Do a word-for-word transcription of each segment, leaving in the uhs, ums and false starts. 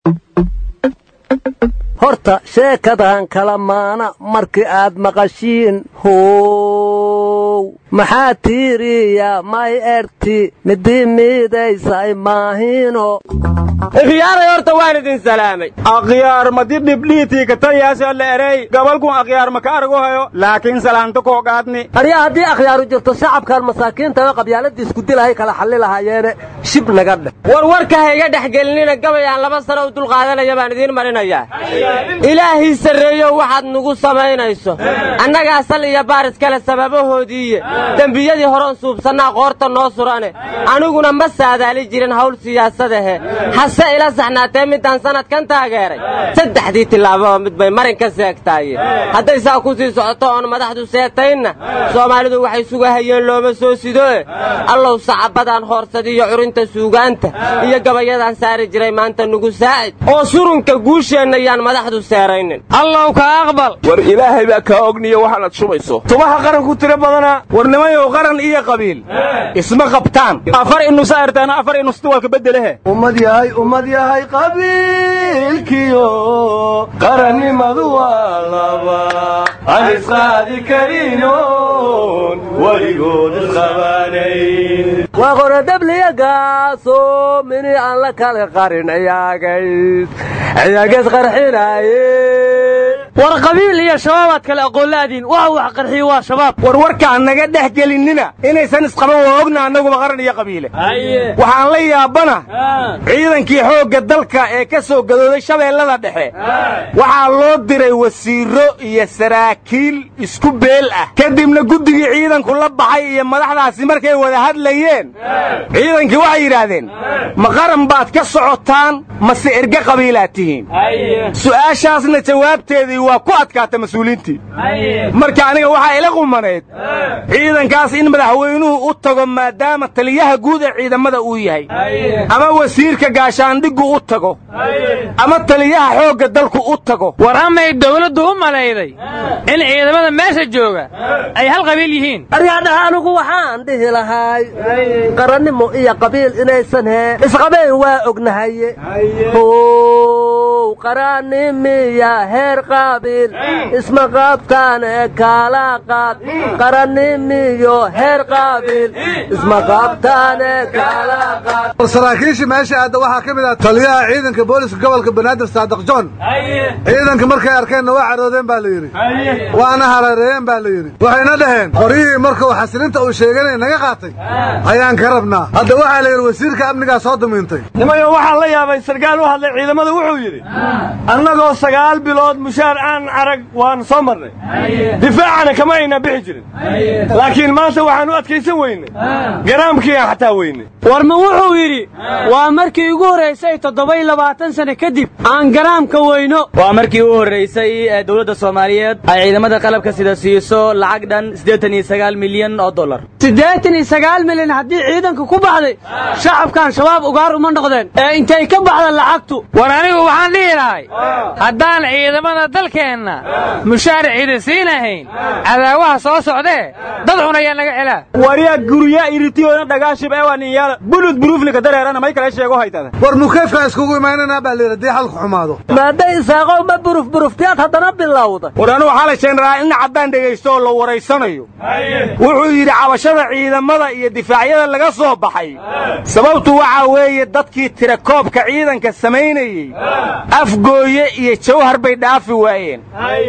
horta sheekadan kala maana markii aad maqashiin how maxaa tiiriya may erti midii miidaysay maahino khiyaaray horta waan idin salaamay akhyaar madi dhibdhiitii ka taliyaasha la eray gobolku akhyaar ma ka argo hayo laakiin salaanta koo qaadni ariya haddii akhyaaru jirto shacabkan masaakiinta qabyaaladii isku dilahay kala xalli lahaayeen shib naga dheh war warka hayga dhexgelinina gabayaan laba sano u dul qaadanaya baan idin marinayaa ilaahi sareeyo waxaad nagu samaynayso annaga asal iyo baaris kale sababahoodii dambiyadii horan suubsanaa qoorta noo surane aniguna ma saadaali jirin hawl siyaasadahe hase ila saxnaatee midaan sanadkan taageeray saddexdii tilaabo mid bay marin ka seegtaay hadday saa ku sii socoto oon madaxdu seegtayna Soomaalidu waxay suga hayeen looma soo sido allow sacabadan hoorsad iyo curinta suugaanta iyo gabayadaan saari jiray maanta nugu saacid oo surunka guusheenayaan madaxdu seeraynin allow ka aqbal war ilaahay baa ka ogniyo waxaad sumayso tubaha qaran ku tira badana warnimayo qaran iyo qabiil isma qabtaan afar inu saartaan afar inu stuwalka bedelahe ummad yahay ummad yahay qabiilkiyo qarannimadu waa laba aan isqaadi karinoon weligood isqabanayn waa qoradabliya gaaso mini aan la kala qarin ayaagays ayaagays qarxinaaye war qabiil iyo shabaabad kala aqoolaadiin waxa wax qarxiy waa shabaab war warka naga dhex gelinina inaysan isqaban waa ogna anagu qaran iyo qabiile waxaan la yaabana ciidankii xoogga dalka ee ka soo gadooday shabeellada dhexe waxaa loo diray wasiiro iyo saraakiil isku beel ah kadibna guddigii ciidanku la baxay iyo madaxdaasi markay wada hadlayeen ciidankii waxay yidhaahdeen ma qaran baad ka socotaan mase erga qabiilaad tihiin su'aashaasna jawaabteedii waa ku adkaata mas-uuliintii marka aniga waxaa ila qumanayd ciidankaas in madaxweynuhu u tago maadaama taliyaha guud ee ciidamada uu yahay ama wasiirka gaashaandhigu u tago ama taliyaha xoogga dalku u tago war amay dawladdu u malayday in ciidamada meesha jooga ay hal qabiil yihiin aryaadhaha anigu waxaan dhihi lahay qarannimo iyo qabiil inaysan hee isqabeen waa ognahaye how qarannimiya heer qabiil isma qabtaan ee kaala qaad qarannimiyo heer qabiil isma qabtaan ee kaala qaad saraakiisha meesha aad waxa ka mid ah taliyaha ciidanka booliska gobolka Banaadir Saadiq John ciidanka markay arkeen waa caroodeen baa la yiri waana hareereen baa la yiri waxayna dhaheen qoriyii markuu xasilinta uu sheeganay naga qaatay ayaan ka rabnaa hadda waxa la yiri wasiirka amniga soo dumeentay nimayo waxa la yaabay sarkaal u hadlay ciidamada wuxuu yiri annagoo sagaal bilood mushaar aan arag waan soo marnay difaacana kama ayna bixi jirin laakiin maanta waxaan u adkaysan weynay garaamkii xataa weynay warma wuxuu yiri waa markii ugu horeysay toddoba iyo labaatan sano kadib aan garaamka weyno waa markii ugu horeysay ee dawladda Soomaaliyeed ay ciidamada qalabka sida siiso lacag dhan siddeetan iyo sagaal milyan oo dollar siddeetan iyo sagaal milyan haddii ciidanka ku baxday shacabkan shabaab ugaar uma noqdeen ee intay ka baxda lacagtu war anigu waxaan dhihi lahay haddaan ciidamada dalkeenna mushaar ciidan siinahayn cadaawaha soo socdee dad cunaya naga celaa wariya guriya iritiyoona dhagaashib ee waan yaala bulud buruufnika dareerana may kala sheego haytada war mukeefka iskugu imaanana baa leeyahay halku xumaado maaday isaaqo ma buruf buruftiyaad haddana bilowda war anu waxa la sheegay in cadaan dhageysto oo la wareysanayo wuxuu yiri cabashada ciidamada iyo difaacyada laga soo baxay sababtu waxa weeye dadkii tira koobka ciidanka sameynayay afgooye iyo jawhar bay dhaafi waayeen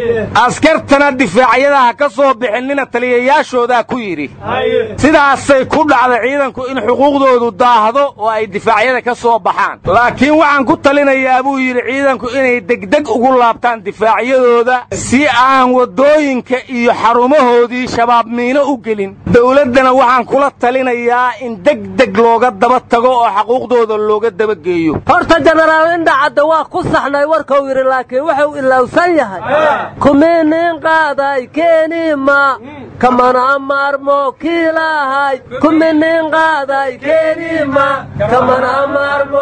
askartana difaacyada ka soo bixinina taliyayaashooda ku yiri sidaasay ku dhacday ciidanku in xuquuqdoodu daahdo oo ay difaacyada ka soo baxaan laakiin waxaan ku talinayaa buu yiri ciidanku inay degdeg ugu laabtaan difaacyadooda si aan wadooyinka iyo xarumahoodii shabaab miino u gelin dawladana waxaan kula talinayaa in degdeg looga daba tago oo xuquuqdooda looga daba geeyo horta jenaraal indhacada waa ku saxnay warkuu yiri laakiin wuxuu ilowsan yahay kumeenin qaaday keenima kamana amarmo kiilahay kumeenin qaaday keenima kamana amarmo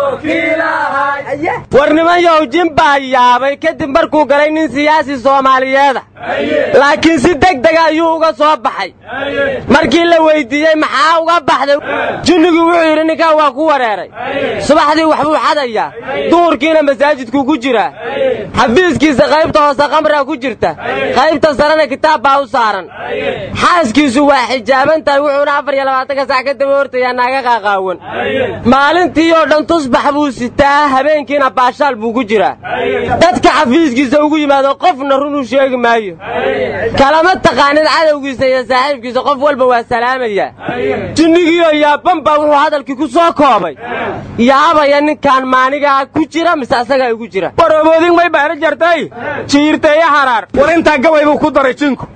kiilahay warnimayow jimba yaabay kadib markuu galay nin siyaasi Soomaaliyeed laakiin si degdeg ayuu uga soo baxay markii la weydiiyey maxaa uga baxday jinnigu wuxuu yidhi ninkan waa ku wareeray subaxdii waxbuu xadayaa duurkiina masaajidku ku jiraa xafiiskiisa qaybta hoose qamraa ku jirta qaybta sarena kitaab baa u saaran xaaskiisu waa xijaaban tahay wuxuuna afar iyo labaatanka sac ka daba hortayaa naaga qaaqaawan maalintii oo dhan tusbax buu sitaa habeenkiina baashaal buu ku jiraa dadka xafiiskiisa ugu yimaado qofna run u sheegi maayo kalama taqaanid cadowgiisa iyo saaxiibkiisa qof walba waa salaamaya jinnigiioo yaaban baa wuxuu hadalkii ku soo koobay yaabaya ninkaan maanigaa ku jira mise asagaa igu jira war oboodin may baara jartay jiirteeya haraar war intaa gabay buu ku daray jinku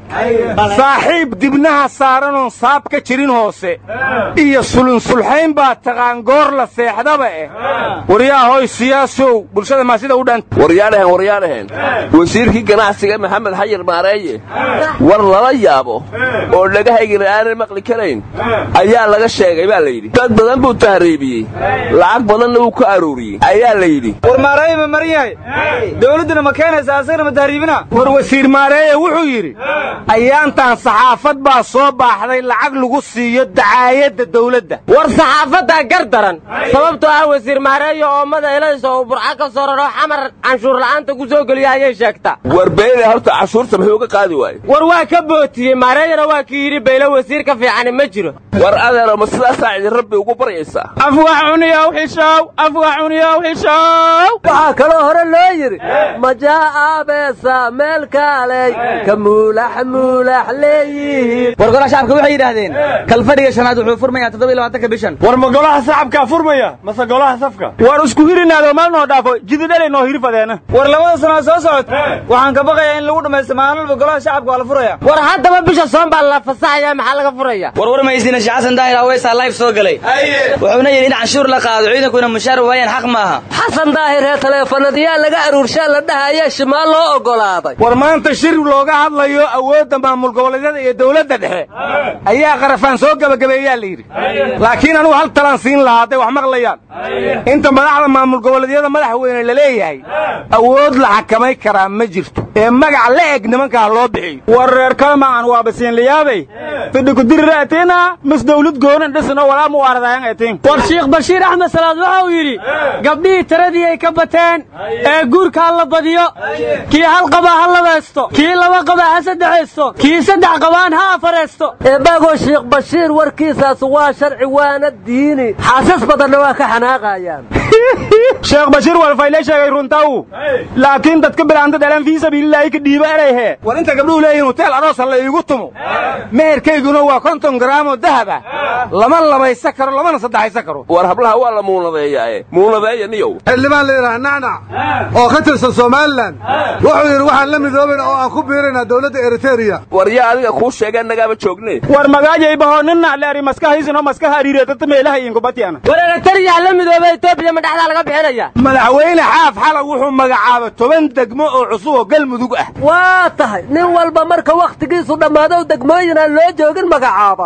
saaxiib dibnaha saaranoon saab ka jirin hoose iyo sulunsulxayn baa taqaan goor la seexdaba eh waryaahoy siyaasow bulshada maa sida u dhanta waryaadhahen waryaadhahen wasiirkii ganacsiga maxamed xayir maareeye war lala yaabo oo dhagahaygana aanan maqli karayn ayaa laga sheegay baa la yidhi dad badan buu tahriibiyey lacag badanna wuu ku arooriyey ayaa la yidhi war maareeye ma marin yahay dawladduna ma keenaysa asagana ma tahriibina war wasiir maareeye wuxuu yidhi ayaantan saxaafad baa soo baaxday lacag lagu siiyo dacaayadda dawladda war saxaafaddaa gar daran sababtoo ah wasiir maareeye oomada elayso uu burca ka soo raro xamar canshuur la'aanta ku soo geliya ayay sheegtaa war beyle horta cashuurta muxuu uga qaadi waaye war waa ka bootiyey maareeyena waa kii yidhi bayle wasiir ka fiicani ma jiro war adeero ma sidaasaa idin rabbi ugu baryaysaa afwax cuniyow xishow afwax cuniyow xishow waxaa kaloo hore loo yidhi majaa aabeesa meel kaaley ka muulax muulax leeyihiin war golaha shacabka waxay yidhaahdeen kalfadhiga shanaad wuxuu furmayaa toddoba iyo labaatanka bishan war ma golaha shacabkaa furmaya mase golaha safka war isku hirinaado mal noo dhaafo jididhalay noo hirfadeena war labada sanaa soo socod waxaan ka baqayaa in lagu dhammaysto maalin walba golaha shacabka waa la furaya war haddaba bisha soon baa la fasaxayaa maxaa laga furaya war war maysiina sheekh xasan daahir aweysaa live soo galay wuxuuna yidhi in canshuur la qaado ciidankuna mushaar waayaan xaq maaha xasan daahir ee taleefanadyaa laga aruurshaa la dhahaya shimaal loo oggolaaday war maanta shir looga hadlayo awoodda maamul goboleedyada iyo dawladda dhexe ayaa qarafaan soo gabagabeeyaa la yidhi laakiin anugu hal talaan siin lahaa hadday wax maqlayaan inta madaxda maamul goboleedyada madaxweyne la leeyahay awood la xakamay karaa ma jirto ee magac la eg nimankaa loo bixiyo war reer kalmaan waa basiinlayaabay fidhikudiriraatiina mis dawlad goonan dhisno walaa muwaaradayan etiin war shiikh bashiir axmed salaad waxa uu yidhi gabdhihii tiradii ay ka bateen ee guurka ha la badiyo kii hal qabaa ha labaysto kii laba qabaa ha saddexaysto kii saddex qabaan ha afaraysto eebagoo shiikh bashiir warkiisaas waa sharci waana diini xaasas badanna waa ka xanaaqayaan sheekh bashiir walfayle sheegay runtaw laakiin dadka bilaanta dhalan fii sabiilillaahi ka dhiiba erayhe war inta gabdhuhu leeyihin hoteel aroosa la iigu tumo meherkayguna waa konton garaamoo dahab ah lama labaysa karo lamana saddexaysa karo war hablaha waa la muunadeeyaae muunadeeya niyow xildhibaan la yidhaha nacnac oo ka tirsan somalilan wuxuu yidhi waxaan la midoobayna oo aan ku biiraynaa dawladda eritereya war yaa adiga kuu sheegeen nagaaba joogne war magaajay bahooninna leeri maskahaysino maskaha ariireetata meelaha iinkubatiana war eritereya la midoobay etoobiya ma dhexdaa laga bixinaya madaxweyne xaaf xala wuxuu magacaabay toban degmo oo cusub oo galmudug ah waa tahay nin walba marka wakhtigiisu dhammaado degmooyin aan loo joogin magacaaba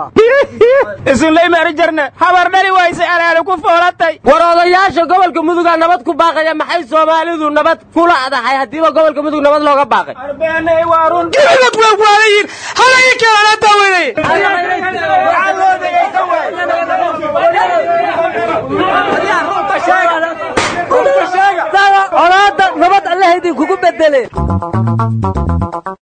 isinlay maari jarne habar dhali wayse alaale ku foolatay war odayaasha gobolka mudugaa nabad ku baaqaya maxay soomaalidu nabad kula adahay haddiiba gobolka mudug nabad looga baaqay arbeenay waa run gibad waa waalayin halay kala daaway colaada nabad allaha idinkugu bedele